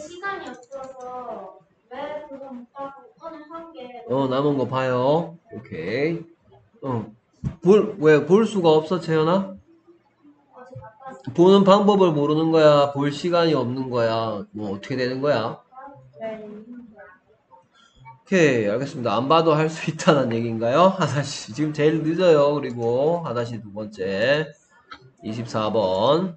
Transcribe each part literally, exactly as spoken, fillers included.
시간이 없어서 왜 그거 못 하고 오늘 한 게. 어, 남은 거 봐요. 오케이. 어. 볼, 왜, 볼 수가 없어, 채연아? 어제 바빴어. 보는 방법을 모르는 거야? 볼 시간이 없는 거야? 뭐, 어떻게 되는 거야? 왜 있는 거야? 오케이, 알겠습니다. 안 봐도 할 수 있다는 얘기인가요? 하다시, 지금 제일 늦어요. 그리고, 하다시 두 번째. 이십사 번.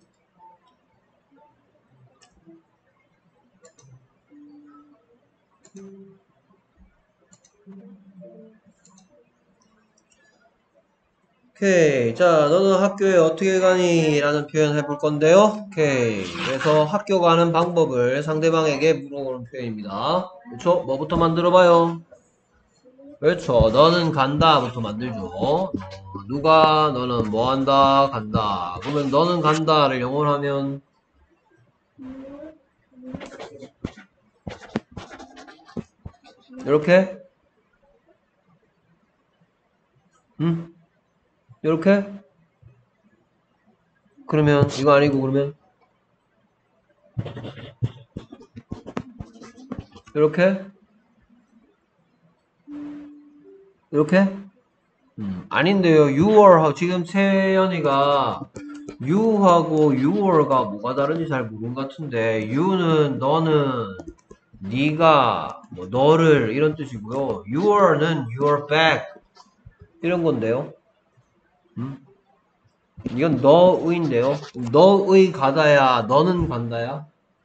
오케이. 자, 너는 학교에 어떻게 가니? 라는 표현 해볼 건데요. 오케이. 그래서 학교 가는 방법을 상대방에게 물어보는 표현입니다. 그렇죠? 뭐부터 만들어봐요? 그렇죠. 너는 간다부터 만들죠. 어, 누가, 너는 뭐 한다, 간다. 그러면 너는 간다를 영어로 하면, 이렇게? 응? 이렇게? 그러면, 이거 아니고, 그러면, 이렇게? 이렇게? 음, 아닌데요. 유월하고, 지금 채연이가, you하고 your가 뭐가 다른지 잘 모르는 것 같은데, you는 너는, 네가, 뭐, 너를, 이런 뜻이고요. your는 your back, 이런 건데요. 음? 이건 너의인데요. 너의 가다야, 너는 간다야?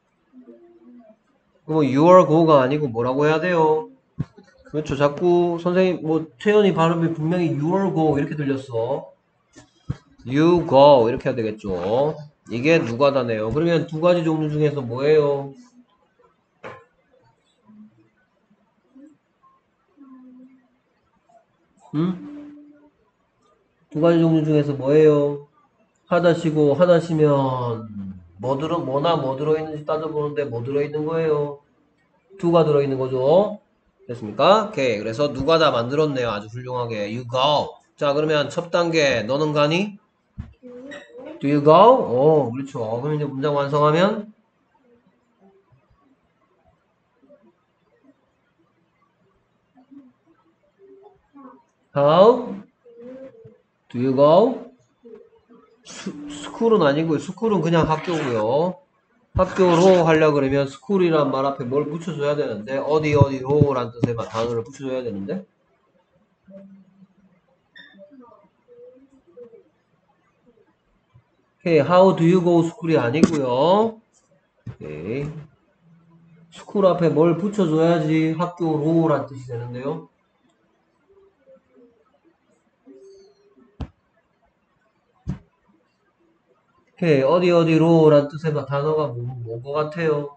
그럼 your go가 아니고 뭐라고 해야 돼요? 그렇죠. 자꾸 선생님, 뭐, 채연이 발음이 분명히 your go 이렇게 들렸어. you go 이렇게 해야 되겠죠. 이게 누가다네요. 그러면 두 가지 종류 중에서 뭐예요? 응? 두 가지 종류 중에서 뭐예요? 하다시고 하다시면 뭐 들어 뭐나 뭐 들어있는지 따져보는데 뭐 들어있는 거예요? 두가 들어있는 거죠. 됐습니까? 오케이. 그래서 누가 다 만들었네요. 아주 훌륭하게. You go. 자, 그러면 첫 단계. 너는 가니? Do you go? 오, 그렇죠. 그럼 이제 문장 완성하면 How do you go? 스, 스쿨은 아니고요. 스쿨은 그냥 학교고요. 학교로 하려고 그러면 스쿨이란 말 앞에 뭘 붙여줘야 되는데 어디 어디로 란 뜻의 단어를 붙여줘야 되는데 오케이. How do you go school이 아니고요. 오케이. 스쿨 앞에 뭘 붙여줘야지 학교로 란 뜻이 되는데요. 오케이. 어디 어디로 란 뜻의 단어가 뭐, 뭐것 같아요?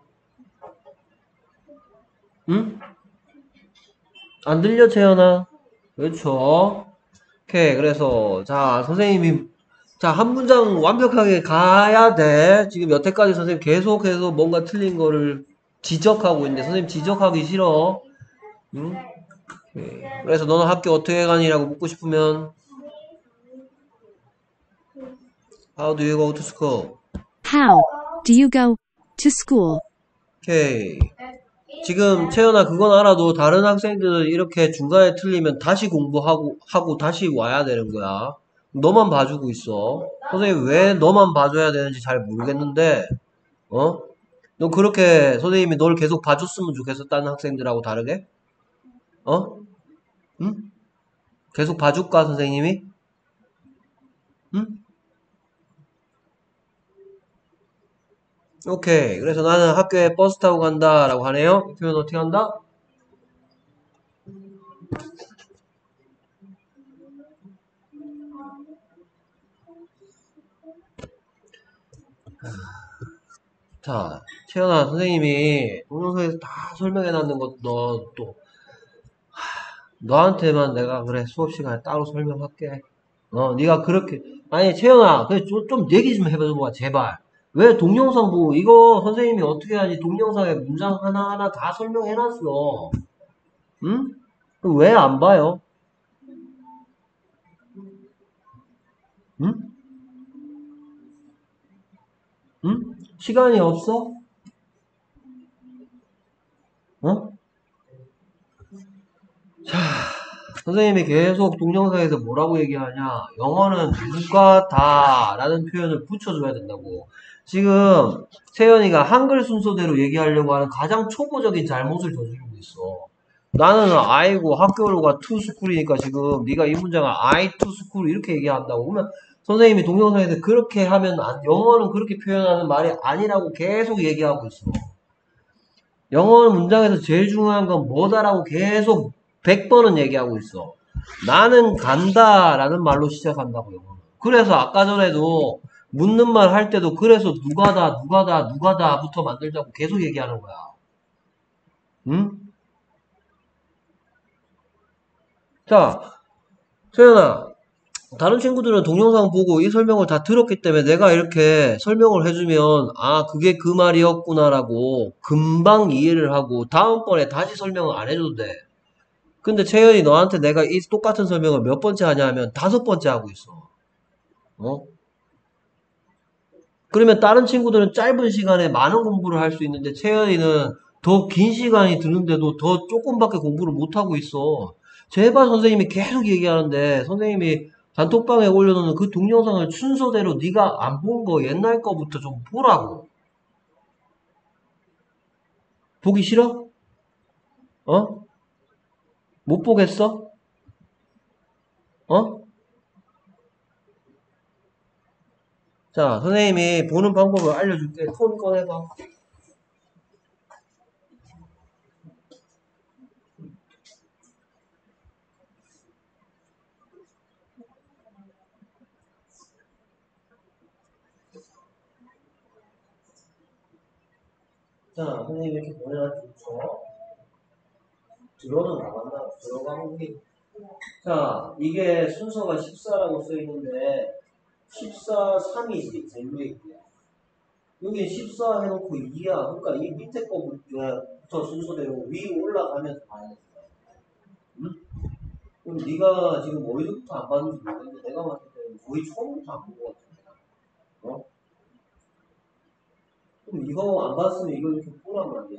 응? 안 들려, 채연아? 그렇죠. 오케이. 그래서, 자, 선생님이, 자, 한 문장 완벽하게 가야 돼. 지금 여태까지 선생님 계속해서 뭔가 틀린 거를 지적하고 있는데, 선생님 지적하기 싫어. 응? 오케이. 그래서 너는 학교 어떻게 가니라고 묻고 싶으면, How do you go to school? How do you go to school? 오케이. 지금 채연아 그건 알아도 다른 학생들은 이렇게 중간에 틀리면 다시 공부하고 하고 다시 와야 되는 거야. 너만 봐주고 있어. 선생님 왜 너만 봐줘야 되는지 잘 모르겠는데 어? 너 그렇게 선생님이 널 계속 봐줬으면 좋겠어. 다른 학생들하고 다르게? 어? 응? 계속 봐줄까 선생님이? 응? 오케이. 그래서 나는 학교에 버스 타고 간다 라고 하네요. 이 표현 어떻게 한다? 자, 채연아 선생님이 동영상에서 다 설명해 놨는 것도 너 또 너한테만 내가 그래 수업 시간에 따로 설명할게. 어, 네가 그렇게 아니 채연아, 그래 좀, 좀 얘기 좀 해봐 제발. 왜 동영상 보고 이거 선생님이 어떻게 하지? 동영상에 문장 하나 하나 다 설명해놨어. 응? 왜 안 봐요? 응? 응? 시간이 없어? 선생님이 계속 동영상에서 뭐라고 얘기하냐. 영어는 누가 다 라는 표현을 붙여줘야 된다고. 지금 세연이가 한글 순서대로 얘기하려고 하는 가장 초보적인 잘못을 저지르고 있어. 나는 I고 학교가 to school이니까 지금 네가 이 문장을 I to school 이렇게 얘기한다고. 그러면 선생님이 동영상에서 그렇게 하면 안, 영어는 그렇게 표현하는 말이 아니라고 계속 얘기하고 있어. 영어 문장에서 제일 중요한 건 뭐다라고 계속 백 번은 얘기하고 있어. 나는 간다 라는 말로 시작한다고 영어는. 그래서 아까 전에도 묻는 말 할 때도 그래서 누가다 누가다 누가다 부터 만들자고 계속 얘기하는 거야. 응? 자, 소연아, 다른 친구들은 동영상 보고 이 설명을 다 들었기 때문에 내가 이렇게 설명을 해주면 아 그게 그 말이었구나라고 금방 이해를 하고 다음번에 다시 설명을 안 해줘도 돼. 근데 채연이 너한테 내가 이 똑같은 설명을 몇 번째 하냐 하면 다섯 번째 하고 있어. 어? 그러면 다른 친구들은 짧은 시간에 많은 공부를 할 수 있는데 채연이는 더 긴 시간이 드는데도 더 조금밖에 공부를 못하고 있어. 제발 선생님이 계속 얘기하는데 선생님이 단톡방에 올려놓는 그 동영상을 순서대로 네가 안 본 거 옛날 거부터 좀 보라고. 보기 싫어? 어? 못 보겠어? 어? 자, 선생님이 보는 방법을 알려줄게. 폰 꺼내봐. 자, 선생님 이렇게 보내놨죠. 들어는 나간다. 들어가는 게. 자, 이게 순서가 십사라고 써있는데, 십사, 삼이지, 제일 위에 있게. 여기 십사 해놓고 이야. 그러니까 이 밑에 거부터 순서대로 위 올라가면서 봐야 돼. 응? 그럼 네가 지금 어디서부터 안 봤는지 모르겠는데, 내가 봤을 때는 거의 처음부터 안 본 것 같은데. 어? 그럼 이거 안 봤으면 이거 이렇게 보란 말이야.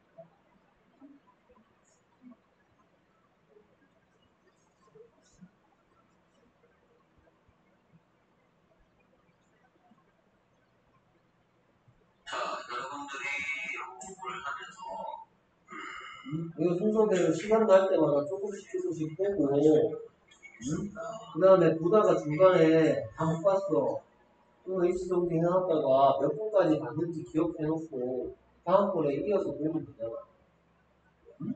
음? 이거 순서대로 시간 날 때마다 조금씩 조금씩 보고, 음? 그 다음에 보다가 중간에 다 못 봤어. 또 일시 정지 해놨다가 몇 분까지 봤는지 기억해놓고 다음번에 이어서 보면 되잖아. 응?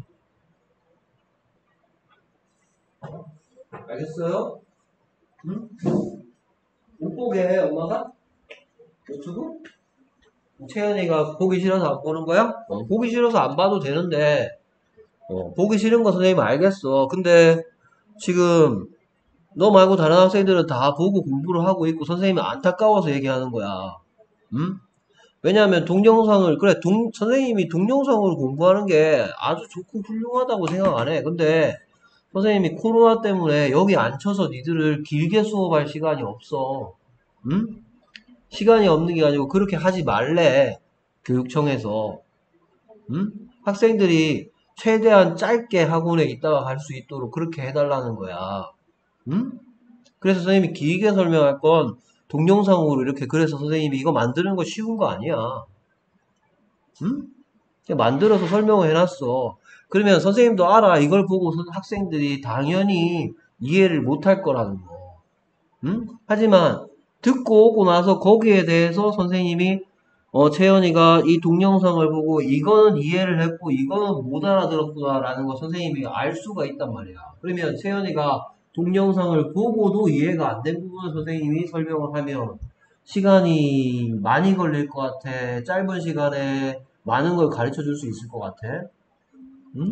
알겠어요? 응? 못 보게 해, 엄마가? 유튜브? 채연이가 보기 싫어서 안 보는 거야? 어, 보기 싫어서 안 봐도 되는데, 어, 보기 싫은 거 선생님 알겠어. 근데 지금 너 말고 다른 학생들은 다 보고 공부를 하고 있고 선생님이 안타까워서 얘기하는 거야. 응? 왜냐하면 동영상을 그래 동, 선생님이 동영상으로 공부하는 게 아주 좋고 훌륭하다고 생각 안 해. 근데 선생님이 코로나 때문에 여기 앉혀서 니들을 길게 수업할 시간이 없어. 응? 시간이 없는 게 아니고 그렇게 하지 말래. 교육청에서. 응? 학생들이 최대한 짧게 학원에 있다가 갈 수 있도록 그렇게 해달라는 거야. 응? 그래서 선생님이 길게 설명할 건 동영상으로 이렇게 그래서 선생님이 이거 만드는 거 쉬운 거 아니야. 응? 그냥 만들어서 설명을 해놨어. 그러면 선생님도 알아. 이걸 보고 학생들이 당연히 이해를 못할 거라는 거. 응? 하지만 듣고 오고 나서 거기에 대해서 선생님이 어, 채연이가 이 동영상을 보고 이거는 이해를 했고 이거는 못 알아들었구나 라는 거 선생님이 알 수가 있단 말이야. 그러면 채연이가 동영상을 보고도 이해가 안 된 부분을 선생님이 설명을 하면 시간이 많이 걸릴 것 같아. 짧은 시간에 많은 걸 가르쳐 줄 수 있을 것 같아. 응?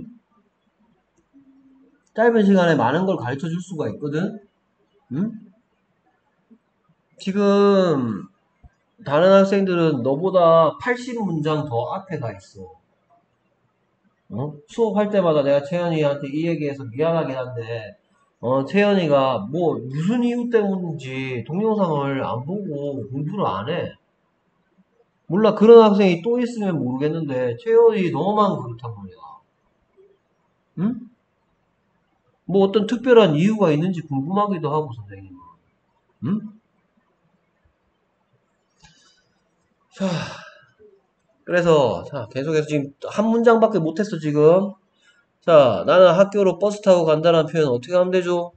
짧은 시간에 많은 걸 가르쳐 줄 수가 있거든. 응? 지금 다른 학생들은 너보다 팔십 문장 더 앞에 가 있어. 어? 수업할 때마다 내가 채연이한테 이 얘기해서 미안하긴 한데, 어, 채연이가 뭐 무슨 이유 때문인지 동영상을 안 보고 공부를 안 해. 몰라, 그런 학생이 또 있으면 모르겠는데 채연이 너만 그렇단 말이야. 응? 뭐 어떤 특별한 이유가 있는지 궁금하기도 하고, 선생님. 음? 자, 그래서, 자, 계속해서 지금 한 문장밖에 못했어, 지금. 자, 나는 학교로 버스 타고 간다는 표현 어떻게 하면 되죠?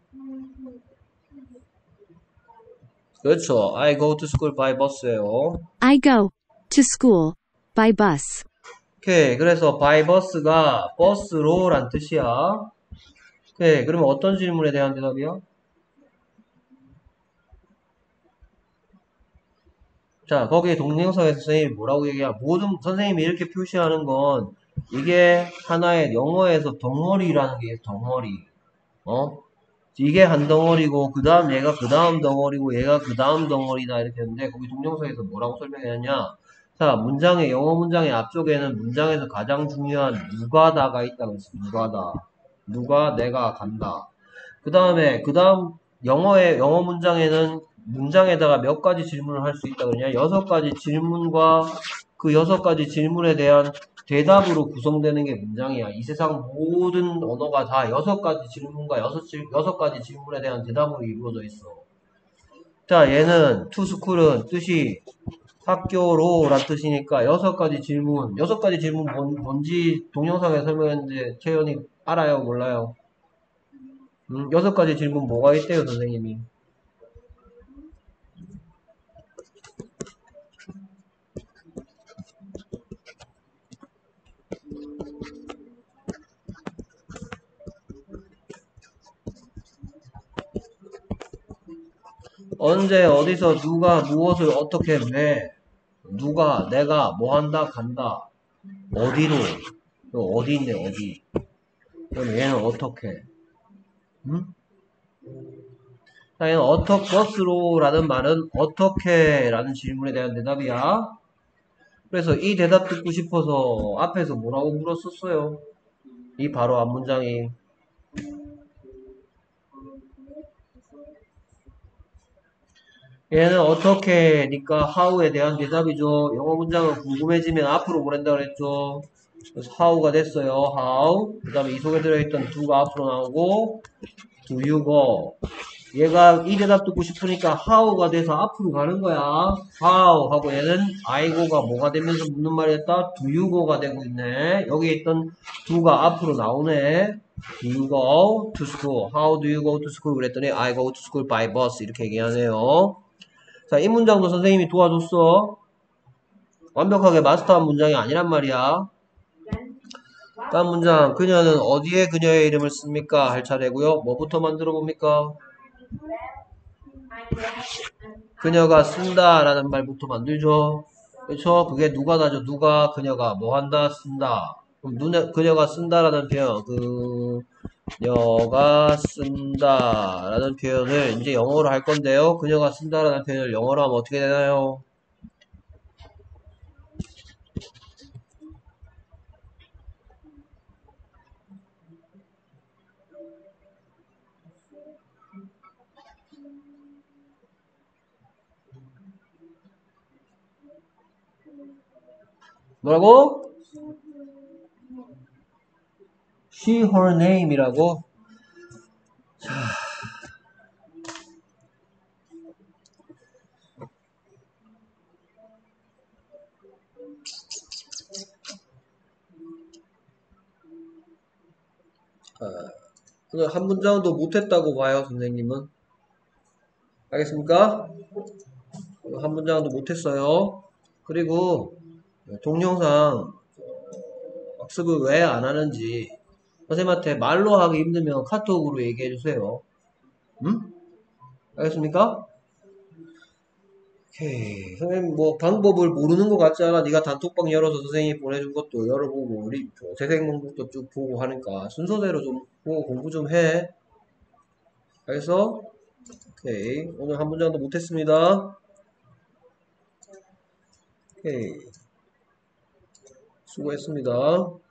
그렇죠. I go to school by bus예요. I go to school by bus. 오케이. 그래서 by bus가 버스로란 뜻이야. 오케이. 그러면 어떤 질문에 대한 대답이야? 자, 거기에 동영상에서 선생님이 뭐라고 얘기야? 모든, 선생님이 이렇게 표시하는 건, 이게 하나의 영어에서 덩어리라는 게 있어, 덩어리. 어? 이게 한 덩어리고, 그 다음 얘가 그 다음 덩어리고, 얘가 그 다음 덩어리다, 이렇게 했는데, 거기 동영상에서 뭐라고 설명했냐? 자, 문장의, 영어 문장의 앞쪽에는 문장에서 가장 중요한 누가다가 있다고 했어, 누가다. 누가, 내가, 간다. 그 다음에, 그 다음, 영어의, 영어 문장에는 문장에다가 몇 가지 질문을 할 수 있다 그러냐? 여섯 가지 질문과 그 여섯 가지 질문에 대한 대답으로 구성되는 게 문장이야. 이 세상 모든 언어가 다 여섯 가지 질문과 여섯, 질, 여섯 가지 질문에 대한 대답으로 이루어져 있어. 자, 얘는 to school은 뜻이 학교로 란 뜻이니까 여섯 가지 질문, 여섯 가지 질문 뭔, 뭔지 동영상에 설명했는데 채연이 알아요? 몰라요? 음, 여섯 가지 질문 뭐가 있대요, 선생님이? 언제, 어디서, 누가, 무엇을, 어떻게, 왜, 누가, 내가, 뭐 한다, 간다, 어디로, 또 어디 있네, 어디. 그럼 얘는 어떻게, 응? 자, 얘는 어떻게, 버스로 라는 말은 어떻게 라는 질문에 대한 대답이야. 그래서 이 대답 듣고 싶어서 앞에서 뭐라고 물었었어요? 이 바로 앞 문장이. 얘는 어떻게니까 how에 대한 대답이죠. 영어 문장은 궁금해지면 앞으로 보낸다 그랬죠. 그래서 how가 됐어요. how. 그 다음에 이 속에 들어있던 do가 앞으로 나오고 do you go. 얘가 이 대답 듣고 싶으니까 how가 돼서 앞으로 가는 거야. how 하고 얘는 I go가 뭐가 되면서 묻는 말이었다. do you go가 되고 있네. 여기에 있던 do가 앞으로 나오네. do you go to school. how do you go to school 그랬더니 I go to school by bus 이렇게 얘기하네요. 자, 이 문장도 선생님이 도와줬어. 완벽하게 마스터한 문장이 아니란 말이야. 다음 문장. 그녀는 어디에 그녀의 이름을 씁니까? 할 차례고요. 뭐부터 만들어 봅니까? 그녀가 쓴다 라는 말부터 만들죠. 그렇죠? 그게 누가 나죠? 누가 그녀가 뭐 한다 쓴다. 그럼 누나, 그녀가 쓴다 라는 표현. 그녀가 쓴다 라는 표현을 이제 영어로 할 건데요. 그녀가 쓴다 라는 표현을 영어로 하면 어떻게 되나요? 뭐라고? She, her name이라고? 자. 오늘 한 문장도 못했다고 봐요, 선생님은. 알겠습니까? 한 문장도 못했어요. 그리고 동영상 학습을 왜 안 하는지 선생님한테 말로 하기 힘들면 카톡으로 얘기해 주세요. 응? 알겠습니까? 오케이. 선생님 뭐 방법을 모르는 것 같지 않아? 네가 단톡방 열어서 선생님이 보내준 것도 열어보고 우리 재생문국도 쭉 보고 하니까 순서대로 좀 보고 공부 좀 해. 알겠어? 오케이. 오늘 한 문장도 못했습니다. 오케이. 수고했습니다.